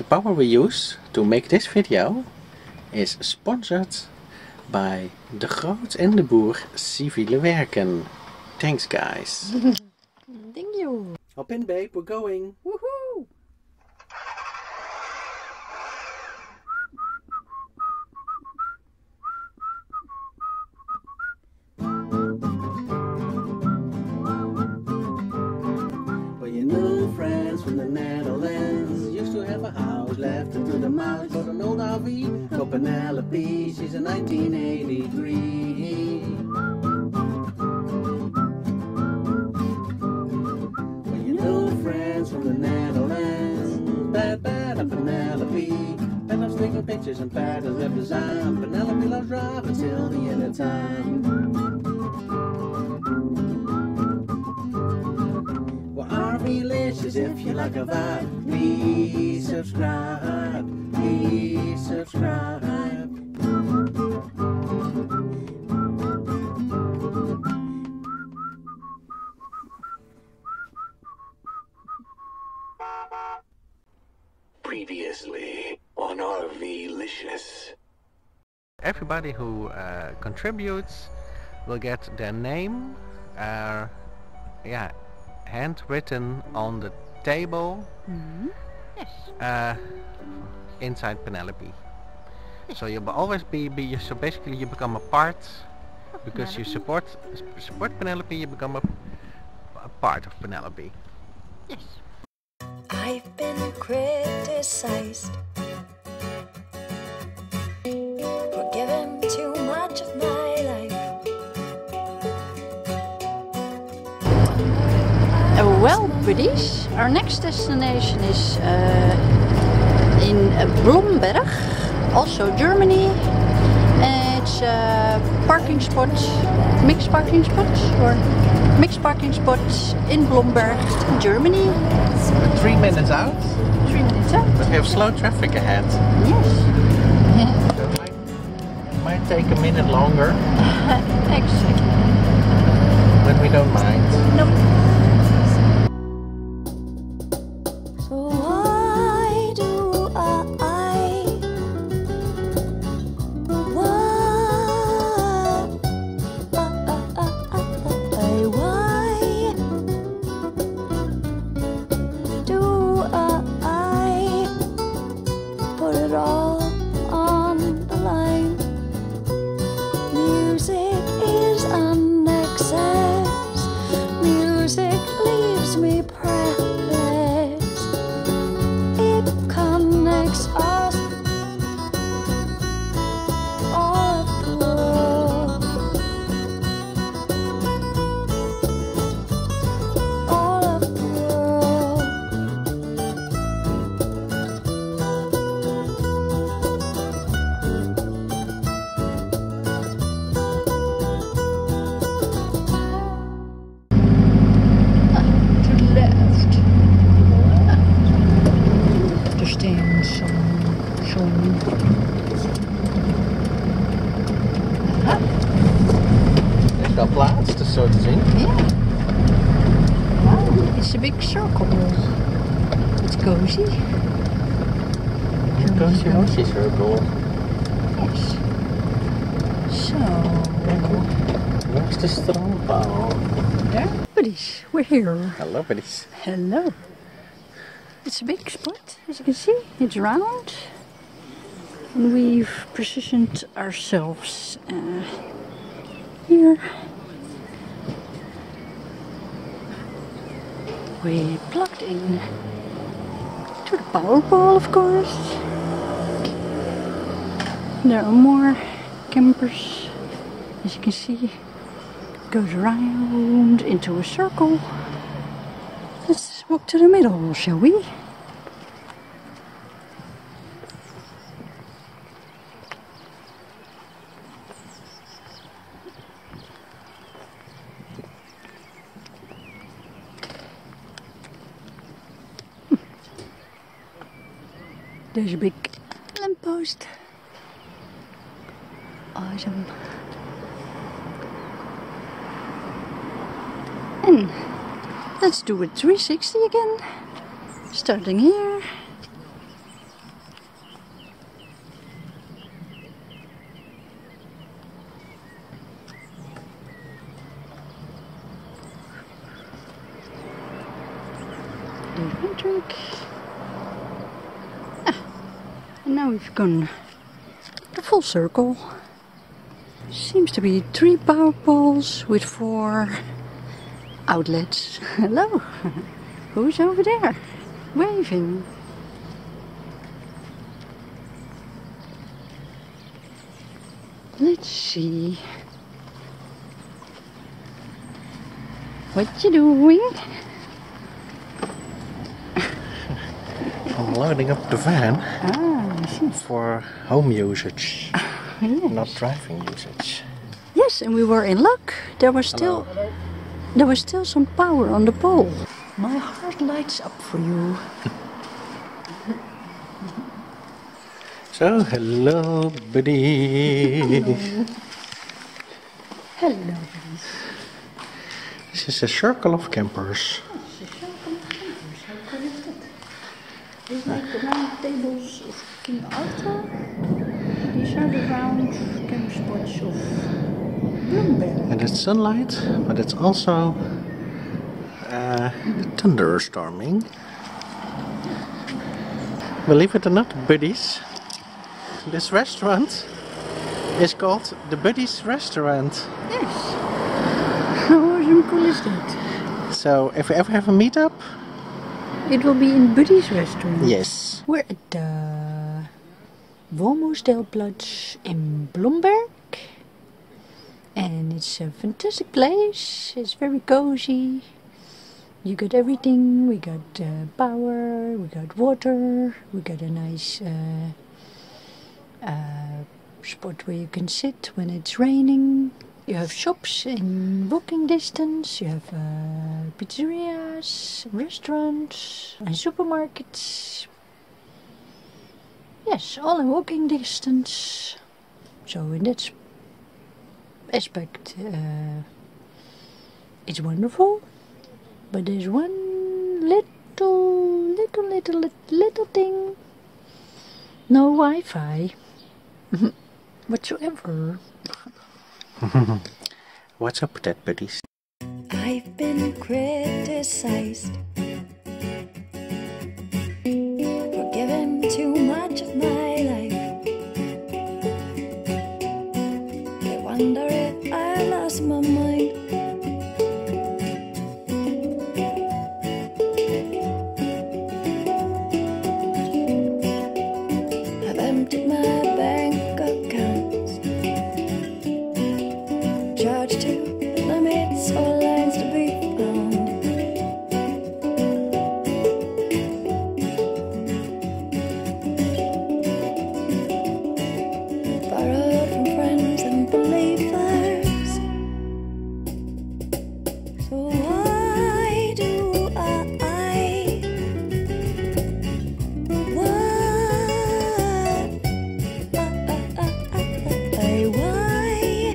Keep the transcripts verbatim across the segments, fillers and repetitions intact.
The power we use to make this video is sponsored by De Groot en de Boer Civiele Werken. Thanks guys. Thank you. Hop in babe, we're going. Woohoo! New friends from the Netherlands used to have a house left into the mouse, got an old R V for Penelope, she's in nineteen eighty-three. When your new friends from the Netherlands, bad bad of Penelope, Pat loves taking pictures and Pat has left design, Penelope loves driving till the end of time. Delicious. If you like a vibe, please subscribe, please subscribe. Previously on RVlicious. Everybody who uh, contributes will get their name, uh, yeah, handwritten on the table. Mm-hmm. Yes. Uh, inside Penelope. Yes. So you'll always be, be so basically you become a part of because Penelope. You support support Penelope. You become a, a part of Penelope. Yes. I've been criticized for giving too much of my life. Well, British, our next destination is uh, in uh, Blomberg, also Germany. And it's uh, parking spots, mixed parking spots, or mixed parking spots in Blomberg, Germany. We're three minutes out. Three minutes out. But we have slow traffic ahead. Yes. So it might, might take a minute longer. Exactly. But we don't mind. Nope. So to zien. Yeah. Wow, it's a big circle. It's cozy. It's cozy, cozy circle. Yes. So. Where's the strandpaal? There. Buddies, we're here. Hello, buddies. Hello. It's a big spot, as you can see. It's round. And we've positioned ourselves uh, here. We plugged in to the power pole, of course. There are more campers, as you can see. It goes around into a circle. Let's walk to the middle, shall we? There's a big lamppost. Awesome. And let's do a three sixty again. Starting here. drink, drink. Ah, and now we've gone a full circle. Seems to be three power poles with four outlets. Hello, who's over there waving? Let's see. What you doing? I'm loading up the van Ah, I see. for home usage, Yes. not driving usage. Yes, and we were in luck. There was still there was still some power on the pole. My heart lights up for you. So, hello, buddy. Hello. This is a circle of campers. These are like the round tables of King Arthur. These are the round Camperspots of Blomberg. And it's sunlight, but it's also uh, thunderstorming. Believe it or not, buddies, this restaurant is called the Buddies Restaurant. Yes. How awesome cool is that? So if we ever have a meetup, It will be in Buddy's restaurant. yes. We're at the Woonmoestelplatz in Blomberg. And it's a fantastic place. It's very cozy. You got everything. We got uh, power, we got water, we got a nice uh, uh, spot where you can sit when it's raining. You have shops in walking distance. You have uh, pizzerias, restaurants, and supermarkets. Yes, all in walking distance. So in that aspect, uh, it's wonderful. But there's one little, little, little, little, little thing. No Wi-Fi whatsoever. What's up with that, buddies? I've been criticized for giving too much of my life. They wonder if I lost my mind. I've emptied my bank accounts, charged to limits or lines to be found. Borrowed from friends and believers. So why do I? What? I, why?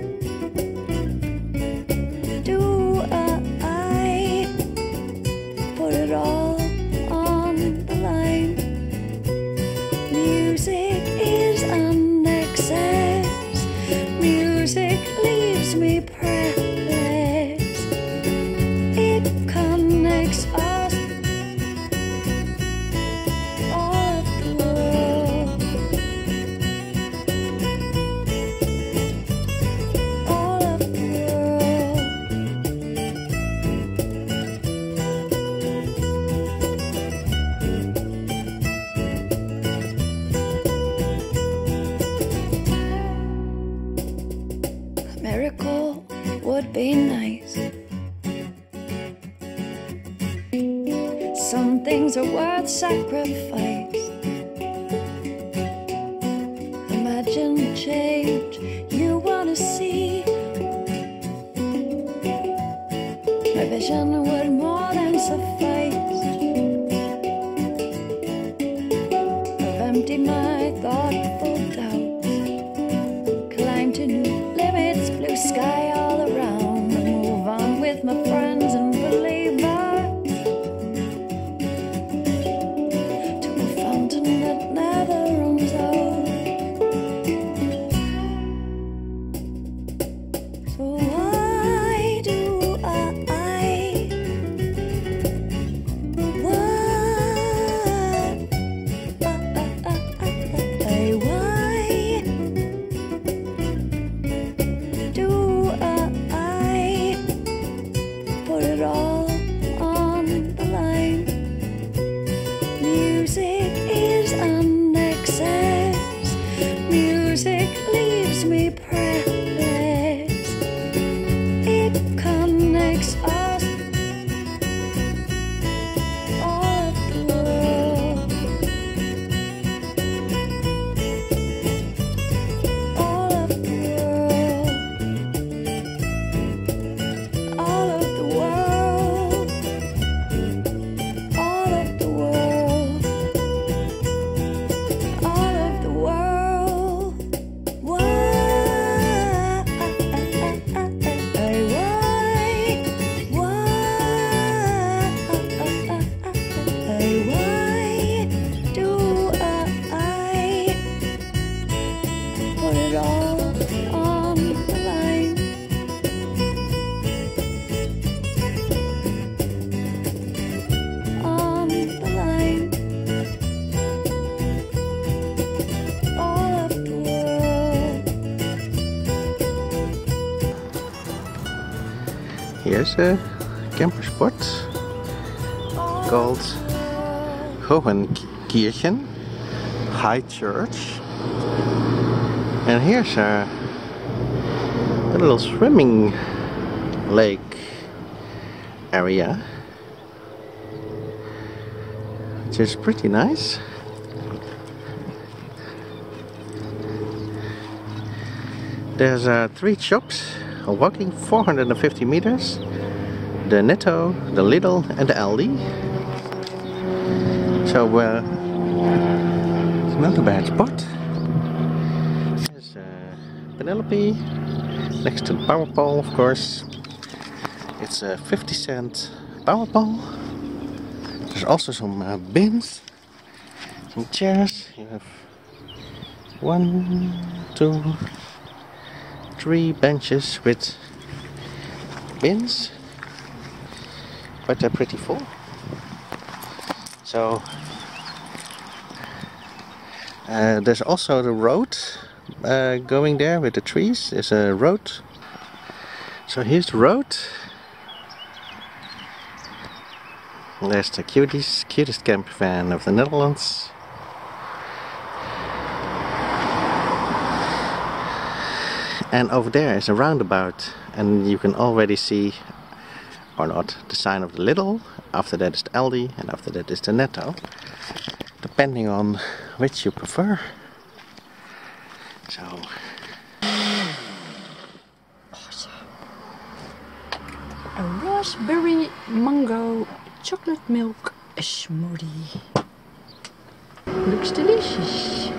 Do I put it all on the line? Music is an excess. Music leaves me breathless. It connects us, all of the world, all of the world. A miracle would be nice. Some things are worth sacrifice. Imagine the change you wanna see. My vision would more than suffice. I've emptied my thoughtful doubts, climbed to new limits, blue sky all around, and move on with my friends and believers to a fountain that never runs out. So why do I? Why? here's a Camperspot called Hohenkirchen High Church. And here's a, a little swimming lake area, which is pretty nice. There's uh, three shops walking four hundred fifty meters. The Netto, the Lidl and the Aldi. So uh, it's not a bad spot. There's uh, Penelope next to the power pole, of course. It's a fifty cent power pole. There's also some uh, bins, some chairs. You have one, two, three benches with bins, but they're pretty full. So uh, there's also the road uh, going there with the trees. There's a road. So here's the road. There's the cutest, cutest campervan of the Netherlands. And over there is a roundabout, and you can already see, or not, the sign of the Lidl. After that is the Aldi, and after that is the Netto, depending on which you prefer. So A raspberry mango chocolate milk smoothie. Looks delicious.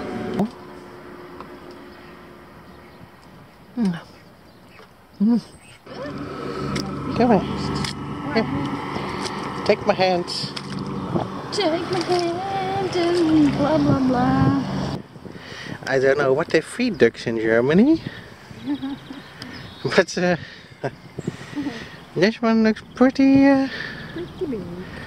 Mm. Mm. come here. Here. Take my hand. Take my hand and blah blah blah. I don't know what they feed ducks in Germany, but uh, this one looks pretty. Uh, Pretty big.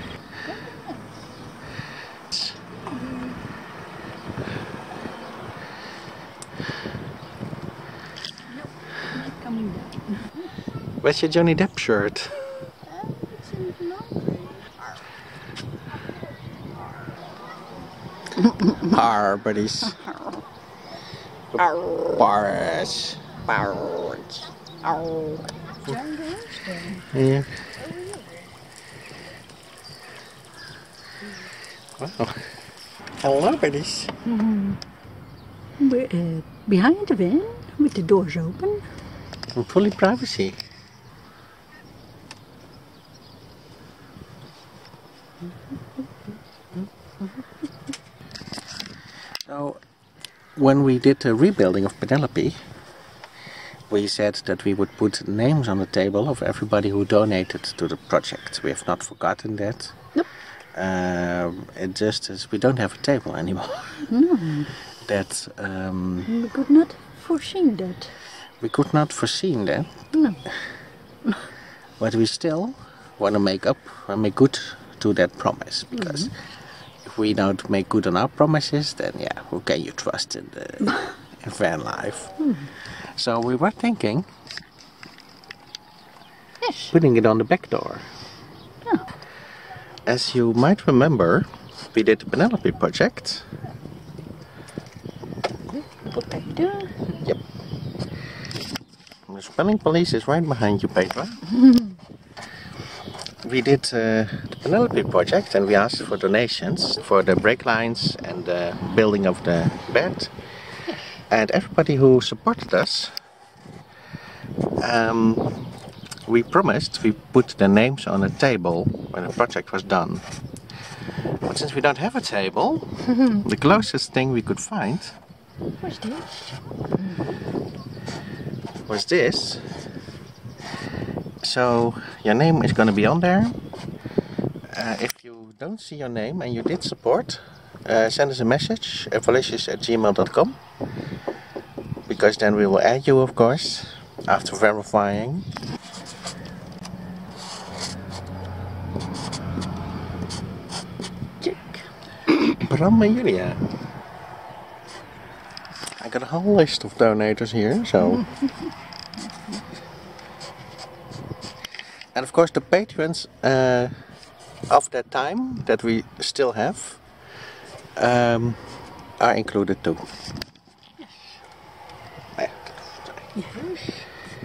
Coming down. Where's your Johnny Depp shirt? Arr, buddies. Bars. Bars. Oh. Yeah. Wow. Hello, buddies. Mm-hmm. We're uh, behind the van with the doors open. And fully privacy. So, when we did the rebuilding of Penelope, we said that we would put names on the table of everybody who donated to the project. We have not forgotten that. Nope. Um, it just is we don't have a table anymore. No. That um, We could not foresee that. we could not foreseen that. No. But we still want to make up and make good to that promise, because mm-hmm. if we don't make good on our promises, then yeah, who can you trust in the in van life? Mm. So we were thinking, Yes. putting it on the back door. Yeah. As you might remember, we did the Penelope project. Put back there. Yep. The spelling police is right behind you, Petra. We did uh, the Penelope project, and we asked for donations for the brake lines and the building of the bed. And everybody who supported us, um, we promised we put the names on a table when the project was done. But since we don't have a table, the closest thing we could find What's this? was this. So your name is going to be on there. Uh, if you don't see your name and you did support, uh, send us a message at valicious at gmail dot com, because then we will add you, of course, after verifying. Check. Bram and Julia. I got a whole list of donators here, so. And of course the patrons uh, of that time that we still have um, are included too. Yes. Yes.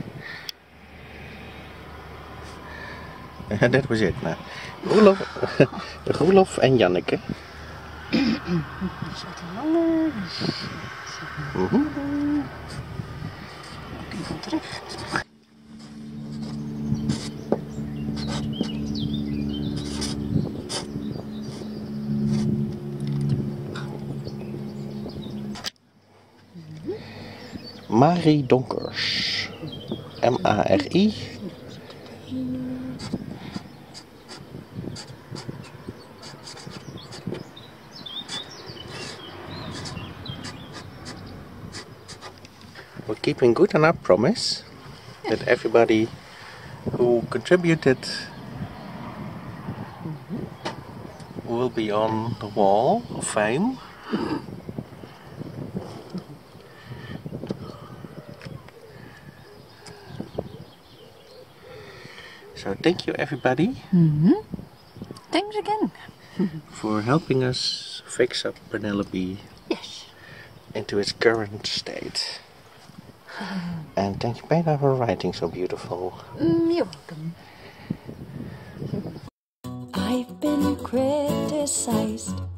En dat was het. Nou, Roelof, Roelof en Janneke. Mm-hmm. Marie Donkers. M A R I. We're keeping good on our promise that everybody who contributed will be on the wall of fame. So thank you everybody. Mm-hmm. Thanks again. For helping us fix up Penelope Yes. into its current state. And thank you Beda for writing so beautiful. Mm, you're welcome. I've been criticized